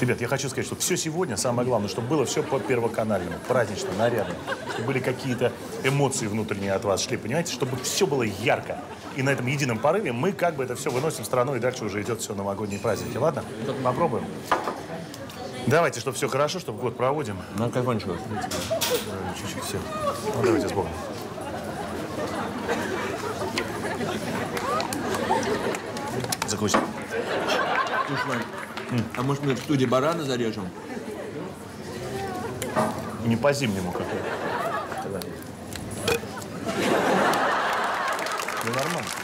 Ребят, я хочу сказать, что все сегодня, самое главное, чтобы было все по первоканальному, празднично, нарядно. Чтобы были какие-то эмоции внутренние от вас шли, понимаете? Чтобы все было ярко. И на этом едином порыве мы как бы это все выносим в страну, и дальше уже идет все новогодние праздники. Ладно? Попробуем. Давайте, чтобы все хорошо, чтобы год проводим. Ну, как кончилось? Чуть-чуть все. Ну, давайте с Богом. Закусим. Слушай, Вань, а может мы в студии барана зарежем? Не по-зимнему как-то. Ну, нормально.